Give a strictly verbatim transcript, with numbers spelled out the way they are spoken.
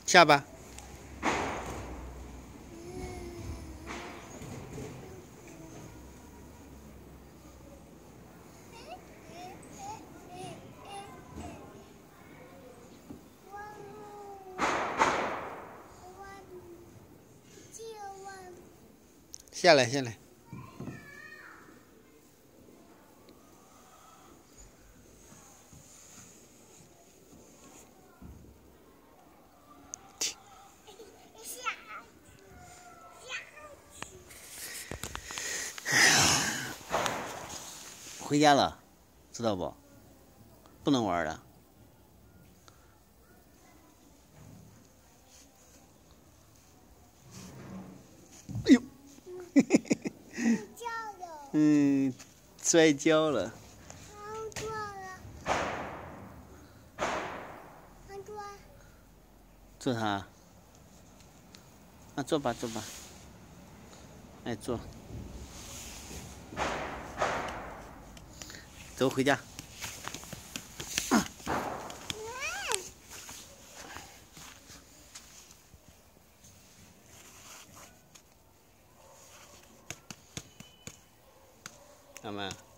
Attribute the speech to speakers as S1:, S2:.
S1: 下吧。下来，下来。回家了，知道不？不能玩了。哎呦！嗯，摔跤了。坐他。啊，坐吧，坐吧。哎，坐。走，回家。阿曼。